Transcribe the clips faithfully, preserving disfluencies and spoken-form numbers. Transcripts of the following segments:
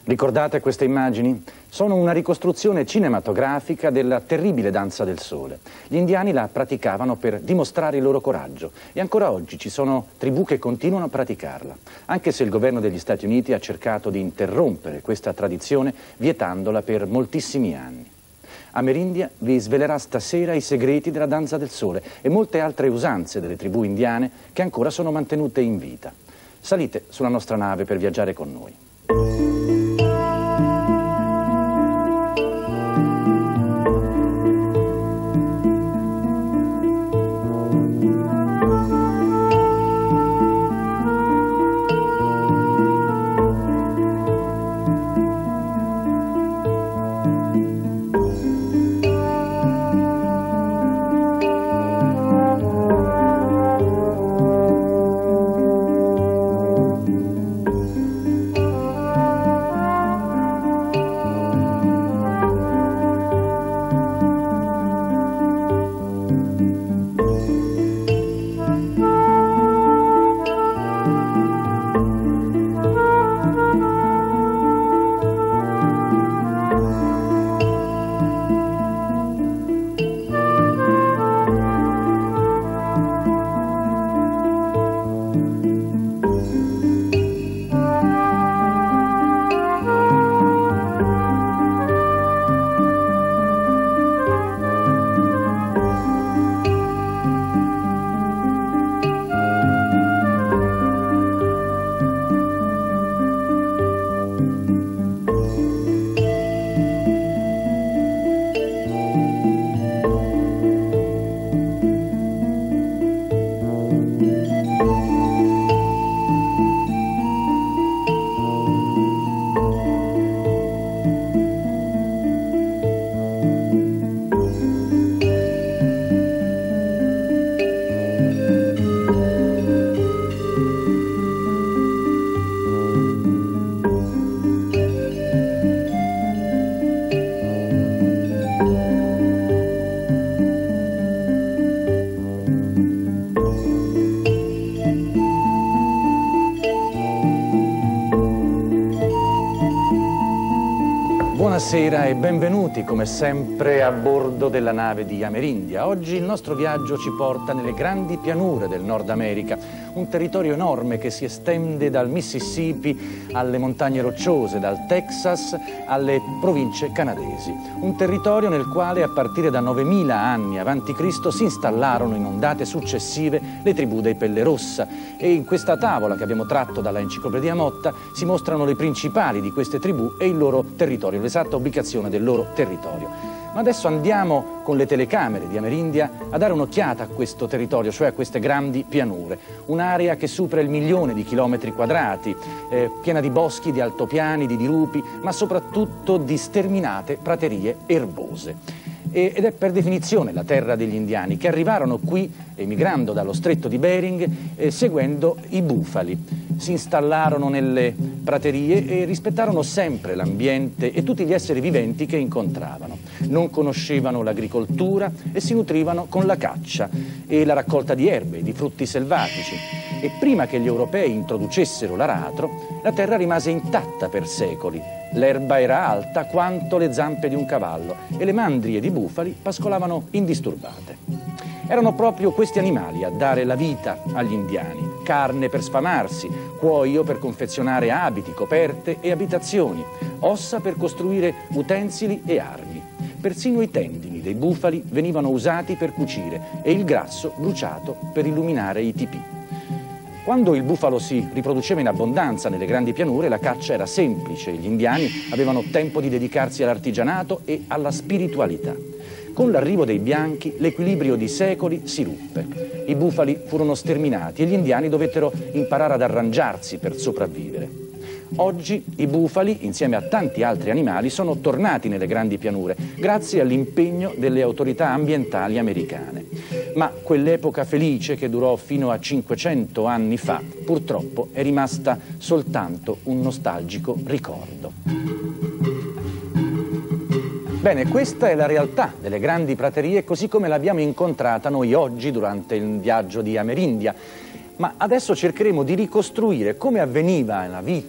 Ricordate queste immagini? Sono una ricostruzione cinematografica della terribile danza del sole. Gli indiani la praticavano per dimostrare il loro coraggio e ancora oggi ci sono tribù che continuano a praticarla, anche se il governo degli Stati Uniti ha cercato di interrompere questa tradizione vietandola per moltissimi anni. Amerindia vi svelerà stasera i segreti della danza del sole e molte altre usanze delle tribù indiane che ancora sono mantenute in vita. Salite sulla nostra nave per viaggiare con noi. Buonasera e benvenuti come sempre a bordo della nave di Amerindia. Oggi il nostro viaggio ci porta nelle grandi pianure del Nord America, un territorio enorme che si estende dal Mississippi alle montagne rocciose, dal Texas alle province canadesi. Un territorio nel quale a partire da novemila anni avanti Cristo si installarono in ondate successive le tribù dei Pelle Rossa e in questa tavola che abbiamo tratto dalla Enciclopedia Motta si mostrano le principali di queste tribù e il loro territorio, l'esatta ubicazione del loro territorio. Ma adesso andiamo con le telecamere di Amerindia a dare un'occhiata a questo territorio, cioè a queste grandi pianure. Un'area che supera il milione di chilometri quadrati, eh, piena di boschi, di altopiani, di dirupi, ma soprattutto di sterminate praterie erbose. Ed è per definizione la terra degli indiani che arrivarono qui, emigrando dallo stretto di Bering, eh, seguendo i bufali. Si installarono nelle praterie e rispettarono sempre l'ambiente e tutti gli esseri viventi che incontravano. Non conoscevano l'agricoltura e si nutrivano con la caccia e la raccolta di erbe e di frutti selvatici. E prima che gli europei introducessero l'aratro, la terra rimase intatta per secoli. L'erba era alta quanto le zampe di un cavallo e le mandrie di bufali pascolavano indisturbate. Erano proprio questi animali a dare la vita agli indiani, carne per sfamarsi, cuoio per confezionare abiti, coperte e abitazioni, ossa per costruire utensili e armi. Persino i tendini dei bufali venivano usati per cucire e il grasso bruciato per illuminare i tipì. Quando il bufalo si riproduceva in abbondanza nelle grandi pianure, la caccia era semplice e gli indiani avevano tempo di dedicarsi all'artigianato e alla spiritualità. Con l'arrivo dei bianchi, l'equilibrio di secoli si ruppe. I bufali furono sterminati e gli indiani dovettero imparare ad arrangiarsi per sopravvivere. Oggi i bufali, insieme a tanti altri animali, sono tornati nelle grandi pianure grazie all'impegno delle autorità ambientali americane. Ma quell'epoca felice che durò fino a cinquecento anni fa, purtroppo è rimasta soltanto un nostalgico ricordo. Bene, questa è la realtà delle grandi praterie così come l'abbiamo incontrata noi oggi durante il viaggio di Amerindia. Ma adesso cercheremo di ricostruire come avveniva la vita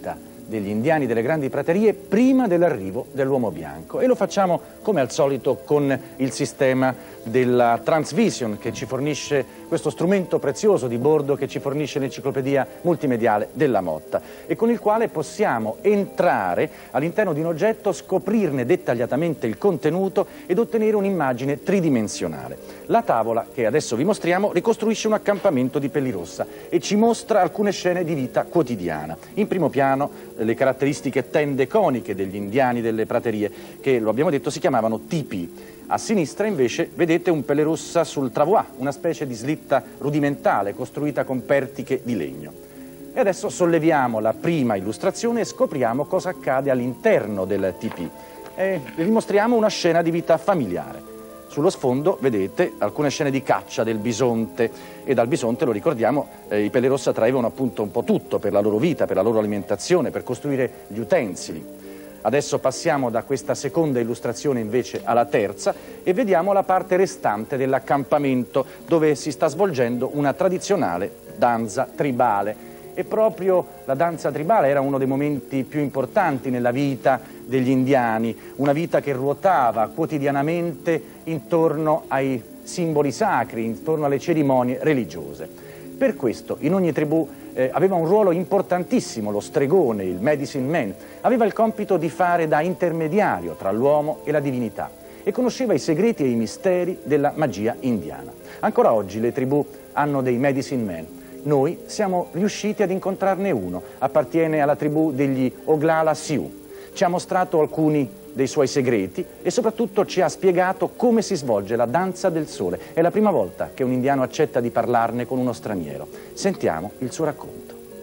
degli indiani delle grandi praterie prima dell'arrivo dell'uomo bianco. E lo facciamo, come al solito, con il sistema della Transvision, che ci fornisce questo strumento prezioso di bordo che ci fornisce l'enciclopedia multimediale della Motta e con il quale possiamo entrare all'interno di un oggetto, scoprirne dettagliatamente il contenuto ed ottenere un'immagine tridimensionale. La tavola che adesso vi mostriamo ricostruisce un accampamento di Pellirossa e ci mostra alcune scene di vita quotidiana. In primo piano le caratteristiche tende coniche degli indiani delle praterie che, lo abbiamo detto, si chiamavano tipi. A sinistra invece vedete un Pellirossa sul travois, una specie di slitta rudimentale costruita con pertiche di legno. E adesso solleviamo la prima illustrazione e scopriamo cosa accade all'interno del tipì. E vi mostriamo una scena di vita familiare. Sullo sfondo vedete alcune scene di caccia del bisonte e dal bisonte, lo ricordiamo, eh, i Pellirossa traevano appunto un po' tutto per la loro vita, per la loro alimentazione, per costruire gli utensili. Adesso passiamo da questa seconda illustrazione invece alla terza e vediamo la parte restante dell'accampamento dove si sta svolgendo una tradizionale danza tribale. E proprio la danza tribale era uno dei momenti più importanti nella vita degli indiani, una vita che ruotava quotidianamente intorno ai simboli sacri, intorno alle cerimonie religiose. Per questo in ogni tribù eh, aveva un ruolo importantissimo lo stregone, il medicine man, aveva il compito di fare da intermediario tra l'uomo e la divinità e conosceva i segreti e i misteri della magia indiana. Ancora oggi le tribù hanno dei medicine man. Noi siamo riusciti ad incontrarne uno, appartiene alla tribù degli Oglala Sioux. Ci ha mostrato alcuni dei suoi segreti e soprattutto ci ha spiegato come si svolge la danza del sole. È la prima volta che un indiano accetta di parlarne con uno straniero. Sentiamo il suo racconto.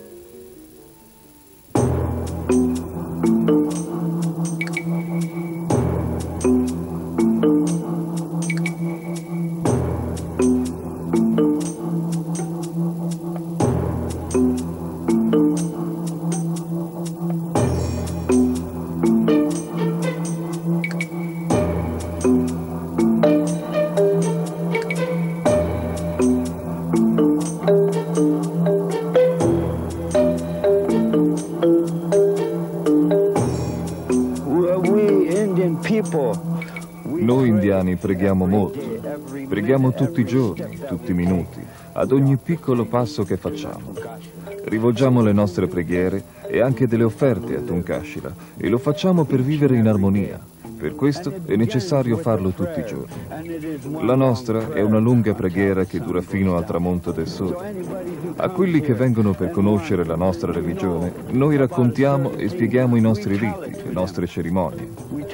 Noi indiani preghiamo molto, preghiamo tutti i giorni, tutti i minuti, ad ogni piccolo passo che facciamo. Rivolgiamo le nostre preghiere e anche delle offerte a Tunkashila e lo facciamo per vivere in armonia. Per questo è necessario farlo tutti i giorni. La nostra è una lunga preghiera che dura fino al tramonto del sole. A quelli che vengono per conoscere la nostra religione, noi raccontiamo e spieghiamo i nostri riti, le nostre cerimonie.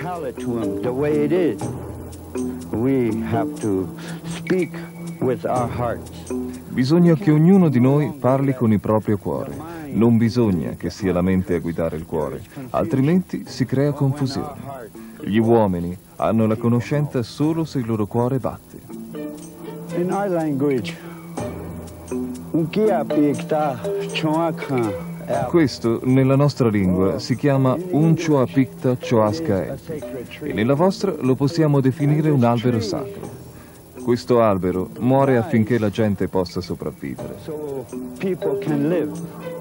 Bisogna che ognuno di noi parli con il proprio cuore. Non bisogna che sia la mente a guidare il cuore, altrimenti si crea confusione. Gli uomini hanno la conoscenza solo se il loro cuore batte. In our language, questo nella nostra lingua si chiama un Choapicta Choascae e nella vostra lo possiamo definire un albero sacro. Questo albero muore affinché la gente possa sopravvivere. So people can live.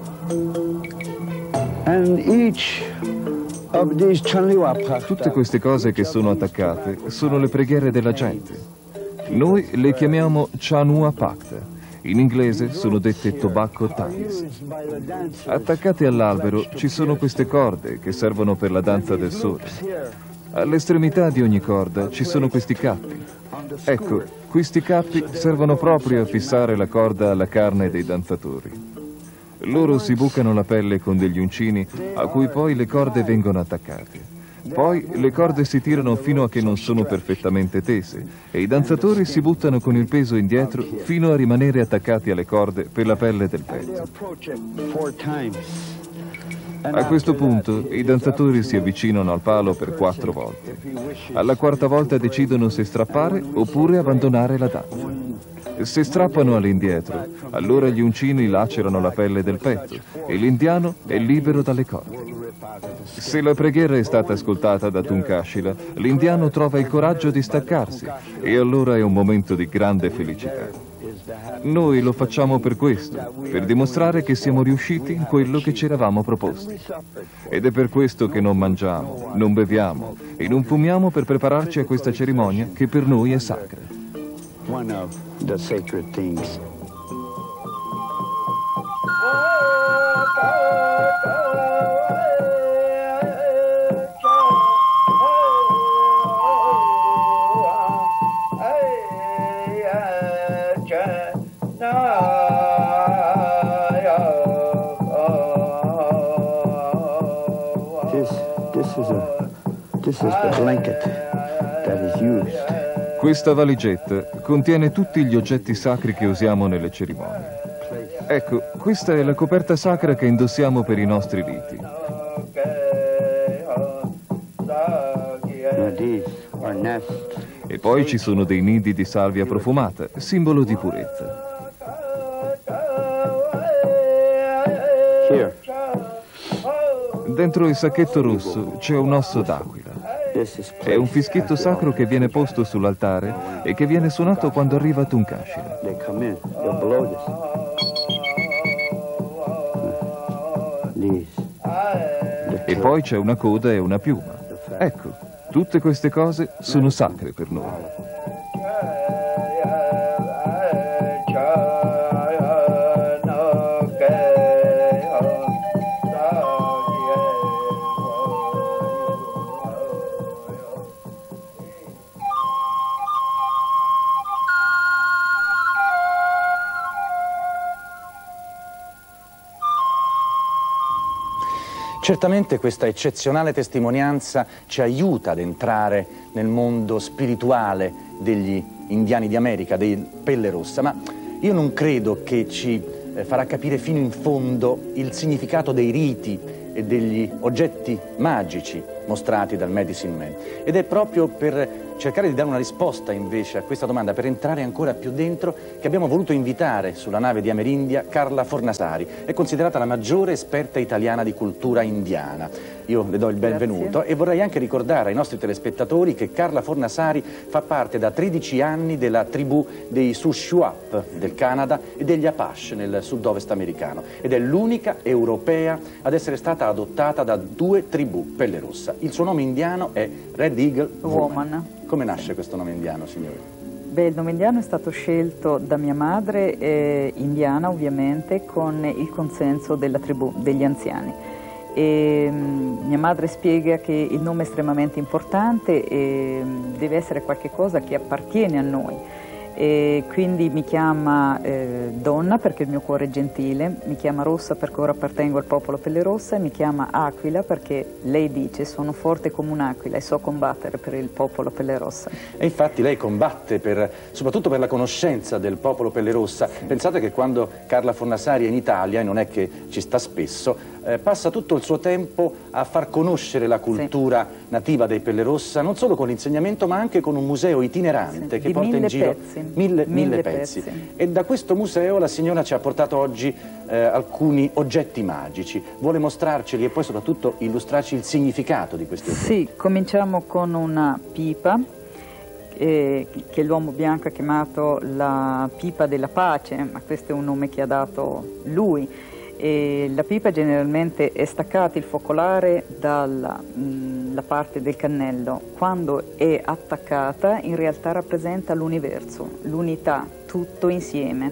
And each of these Tutte queste cose che sono attaccate sono le preghiere della gente. Noi le chiamiamo Chanua Pakta. In inglese sono dette tobacco ties. Attaccate all'albero ci sono queste corde che servono per la danza del sole. All'estremità di ogni corda ci sono questi cappi. Ecco, questi cappi servono proprio a fissare la corda alla carne dei danzatori. Loro si bucano la pelle con degli uncini a cui poi le corde vengono attaccate. Poi le corde si tirano fino a che non sono perfettamente tese e i danzatori si buttano con il peso indietro fino a rimanere attaccati alle corde per la pelle del petto. A questo punto i danzatori si avvicinano al palo per quattro volte. Alla quarta volta decidono se strappare oppure abbandonare la danza. Se strappano all'indietro, allora gli uncini lacerano la pelle del petto e l'indiano è libero dalle corde. Se la preghiera è stata ascoltata da Tunkashila, l'indiano trova il coraggio di staccarsi e allora è un momento di grande felicità. Noi lo facciamo per questo, per dimostrare che siamo riusciti in quello che ci eravamo proposti. Ed è per questo che non mangiamo, non beviamo e non fumiamo per prepararci a questa cerimonia che per noi è sacra. One of the sacred things. This, this is a, this is the blanket that is used. Questa valigetta contiene tutti gli oggetti sacri che usiamo nelle cerimonie. Ecco, questa è la coperta sacra che indossiamo per i nostri riti. Now these are nests. E poi ci sono dei nidi di salvia profumata, simbolo di purezza. Here, Dentro il sacchetto rosso c'è un osso d'aquila. this is È un fischietto sacro che viene posto sull'altare e che viene suonato quando arriva Tunkashila. They come in, they'll blow this. These. E poi c'è una coda e una piuma. Ecco, tutte queste cose sono sacre per noi. Certamente questa eccezionale testimonianza ci aiuta ad entrare nel mondo spirituale degli indiani di America, dei Pelle Rossa, ma io non credo che ci farà capire fino in fondo il significato dei riti e degli oggetti magici mostrati dal Medicine Man. Ed è proprio per cercare di dare una risposta invece a questa domanda, per entrare ancora più dentro, che abbiamo voluto invitare sulla nave di Amerindia Carla Fornasari. È considerata la maggiore esperta italiana di cultura indiana. Io le do il benvenuto. Grazie. E vorrei anche ricordare ai nostri telespettatori che Carla Fornasari fa parte da tredici anni della tribù dei Shuswap del Canada e degli Apache nel sud-ovest americano, ed è l'unica europea ad essere stata adottata da due tribù Pelle Rossa. Il suo nome indiano è Red Eagle Woman. Woman. Come nasce questo nome indiano, signore? Beh, il nome indiano è stato scelto da mia madre, eh, indiana ovviamente, con il consenso della tribù, degli anziani. E, mh, mia madre spiega che il nome è estremamente importante e mh, deve essere qualcosa che appartiene a noi. E quindi mi chiama eh, donna perché il mio cuore è gentile, mi chiama rossa perché ora appartengo al popolo Pelle Rossa e mi chiama aquila perché lei dice sono forte come un'aquila e so combattere per il popolo Pelle Rossa. E infatti lei combatte per, soprattutto per la conoscenza del popolo Pelle Rossa. Pensate che quando Carla Fornasari è in Italia, e non è che ci sta spesso, eh, passa tutto il suo tempo a far conoscere la cultura sì. nativa dei Pelle Rossa, non solo con l'insegnamento ma anche con un museo itinerante sì, che porta in giro pezzi. Mille, mille, mille pezzi. pezzi. E da questo museo la signora ci ha portato oggi eh, alcuni oggetti magici. Vuole mostrarceli e poi soprattutto illustrarci il significato di questi oggetti. Sì, cominciamo con una pipa eh, che l'uomo bianco ha chiamato la pipa della pace, ma questo è un nome che ha dato lui. E la pipa generalmente è staccata il focolare dalla mh, la parte del cannello. Quando è attaccata in realtà rappresenta l'universo, l'unità, tutto insieme.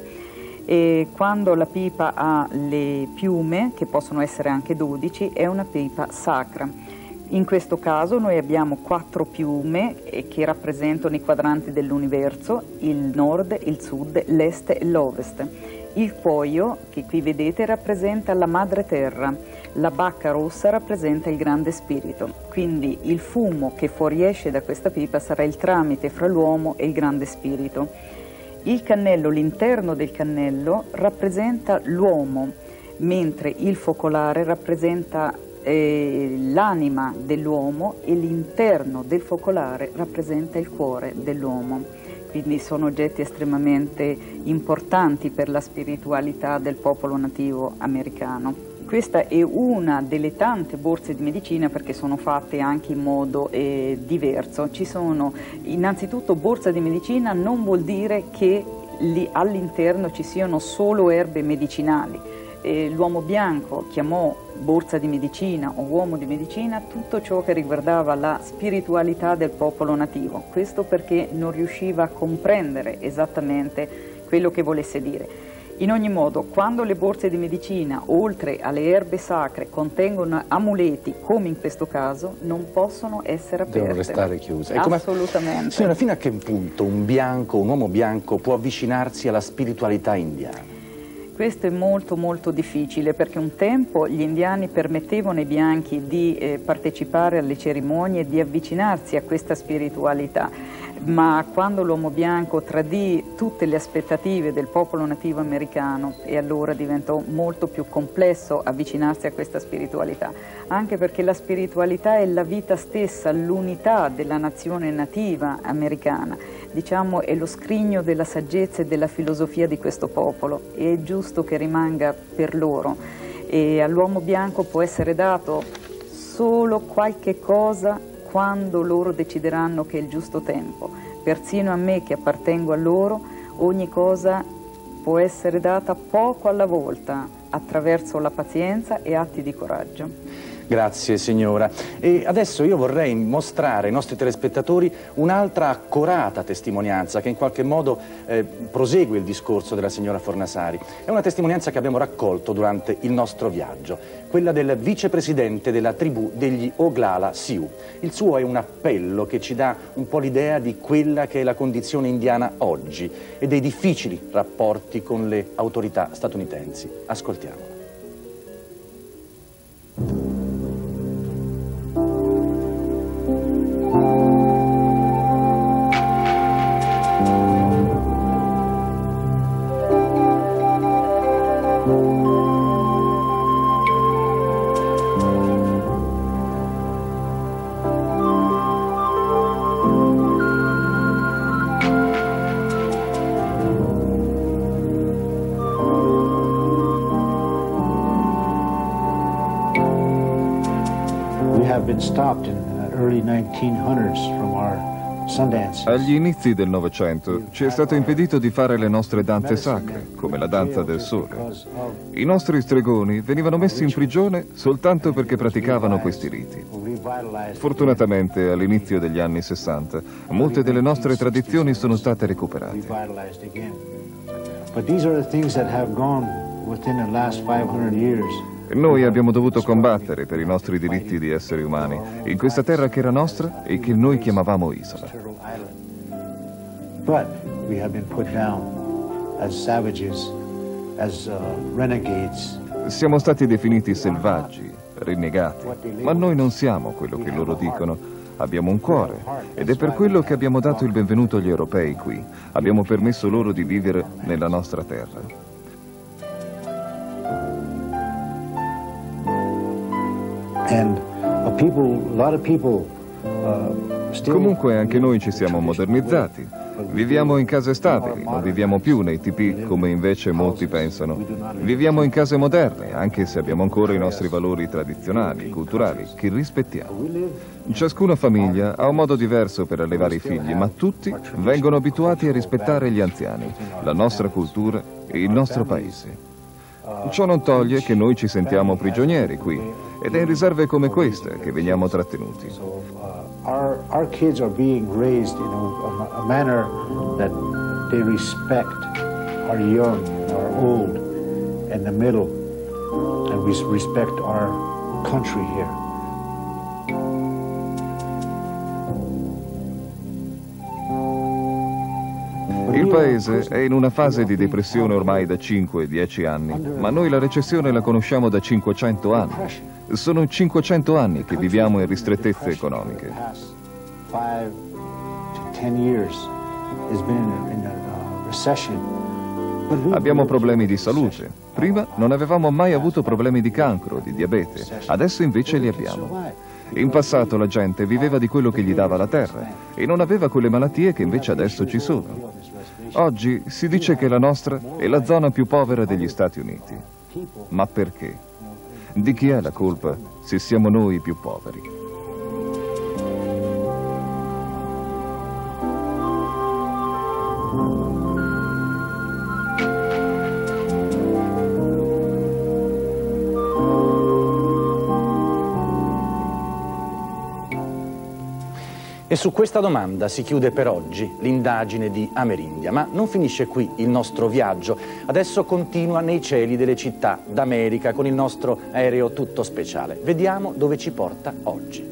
E quando la pipa ha le piume, che possono essere anche dodici, è una pipa sacra. In questo caso noi abbiamo quattro piume che rappresentano i quadranti dell'universo, il nord, il sud, l'est e l'ovest. Il cuoio, che qui vedete, rappresenta la madre terra, la bacca rossa rappresenta il grande spirito, quindi il fumo che fuoriesce da questa pipa sarà il tramite fra l'uomo e il grande spirito. Il cannello, l'interno del cannello, rappresenta l'uomo, mentre il focolare rappresenta eh, l'anima dell'uomo e l'interno del focolare rappresenta il cuore dell'uomo. Quindi sono oggetti estremamente importanti per la spiritualità del popolo nativo americano. Questa è una delle tante borse di medicina perché sono fatte anche in modo eh, diverso. Ci sono innanzitutto borsa di medicina non vuol dire che lì all'interno ci siano solo erbe medicinali. L'uomo bianco chiamò borsa di medicina o uomo di medicina tutto ciò che riguardava la spiritualità del popolo nativo, questo perché non riusciva a comprendere esattamente quello che volesse dire. In ogni modo, quando le borse di medicina, oltre alle erbe sacre, contengono amuleti, come in questo caso, non possono essere aperte. Devono restare chiuse. Assolutamente. Signora, fino a che punto un bianco, un uomo bianco può avvicinarsi alla spiritualità indiana? Questo è molto molto difficile, perché un tempo gli indiani permettevano ai bianchi di eh, partecipare alle cerimonie e di avvicinarsi a questa spiritualità, ma quando l'uomo bianco tradì tutte le aspettative del popolo nativo americano, e allora diventò molto più complesso avvicinarsi a questa spiritualità, anche perché la spiritualità è la vita stessa, l'unità della nazione nativa americana, diciamo è lo scrigno della saggezza e della filosofia di questo popolo, e è giusto che rimanga per loro, e all'uomo bianco può essere dato solo qualche cosa quando loro decideranno che è il giusto tempo. Persino a me che appartengo a loro, ogni cosa può essere data poco alla volta, attraverso la pazienza e atti di coraggio. Grazie signora. E adesso io vorrei mostrare ai nostri telespettatori un'altra accurata testimonianza che in qualche modo eh, prosegue il discorso della signora Fornasari. È una testimonianza che abbiamo raccolto durante il nostro viaggio, quella del vicepresidente della tribù degli Oglala Sioux. Il suo è un appello che ci dà un po' l'idea di quella che è la condizione indiana oggi e dei difficili rapporti con le autorità statunitensi. Ascoltiamolo. Agli inizi del Novecento ci è stato impedito di fare le nostre danze sacre, come la danza del sole. I nostri stregoni venivano messi in prigione soltanto perché praticavano questi riti. Fortunatamente, all'inizio degli anni sessanta, molte delle nostre tradizioni sono state recuperate. Noi abbiamo dovuto combattere per i nostri diritti di esseri umani in questa terra che era nostra e che noi chiamavamo isola. Siamo stati definiti selvaggi, rinnegati, ma noi non siamo quello che loro dicono. Abbiamo un cuore ed è per quello che abbiamo dato il benvenuto agli europei qui. Abbiamo permesso loro di vivere nella nostra terra. Comunque anche noi ci siamo modernizzati. Viviamo in case stabili, non viviamo più nei tipì come invece molti pensano. Viviamo in case moderne, anche se abbiamo ancora i nostri valori tradizionali, culturali, che rispettiamo. Ciascuna famiglia ha un modo diverso per allevare i figli, ma tutti vengono abituati a rispettare gli anziani, la nostra cultura e il nostro paese. Ciò non toglie che noi ci sentiamo prigionieri qui, ed è in riserve come queste che veniamo trattenuti. Our, our kids are being raised in a, a manner that they respect our young, our old, and the middle, and we respect our country here. Il paese è in una fase di depressione ormai da cinque dieci anni, ma noi la recessione la conosciamo da cinquecento anni. Sono cinquecento anni che viviamo in ristrettezze economiche. Abbiamo problemi di salute. Prima non avevamo mai avuto problemi di cancro, di diabete, adesso invece li abbiamo. In passato la gente viveva di quello che gli dava la terra e non aveva quelle malattie che invece adesso ci sono. Oggi si dice che la nostra è la zona più povera degli Stati Uniti. Ma perché? Di chi è la colpa se siamo noi i più poveri? E su questa domanda si chiude per oggi l'indagine di Amerindia, ma non finisce qui il nostro viaggio. Adesso continua nei cieli delle città d'America con il nostro aereo tutto speciale. Vediamo dove ci porta oggi.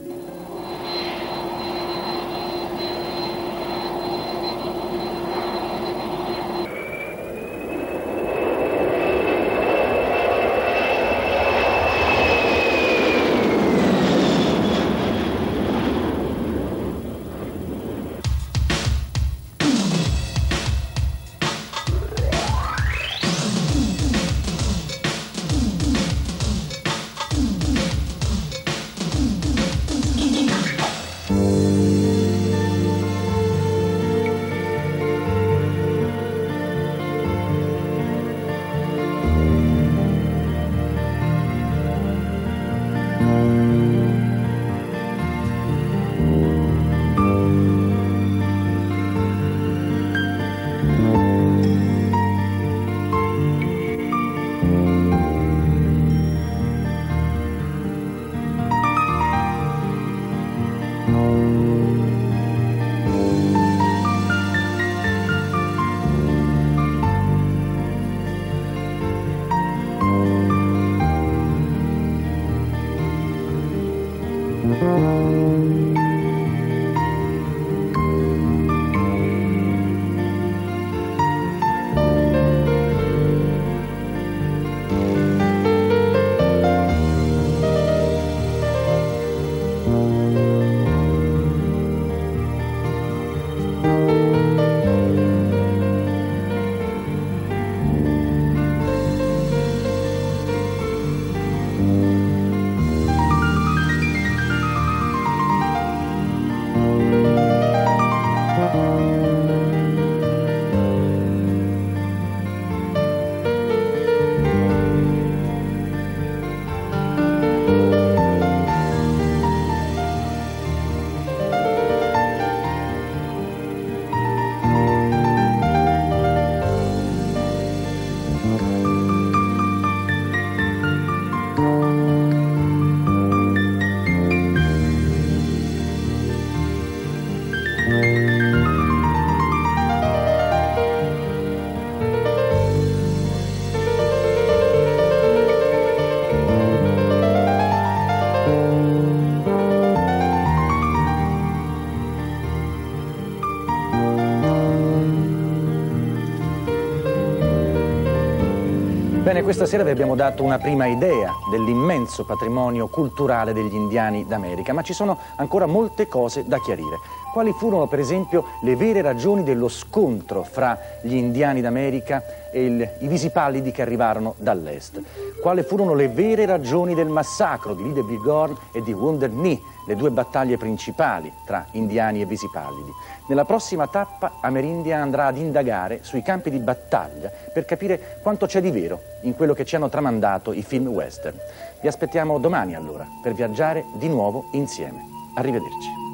Bene, questa sera vi abbiamo dato una prima idea dell'immenso patrimonio culturale degli indiani d'America, ma ci sono ancora molte cose da chiarire. Quali furono, per esempio, le vere ragioni dello scontro fra gli indiani d'America e il, i visipallidi che arrivarono dall'est? Quali furono le vere ragioni del massacro di Little Bighorn e di Wounded Knee, le due battaglie principali tra indiani e visipallidi? Nella prossima tappa Amerindia andrà ad indagare sui campi di battaglia per capire quanto c'è di vero in quello che ci hanno tramandato i film western. Vi aspettiamo domani allora per viaggiare di nuovo insieme. Arrivederci.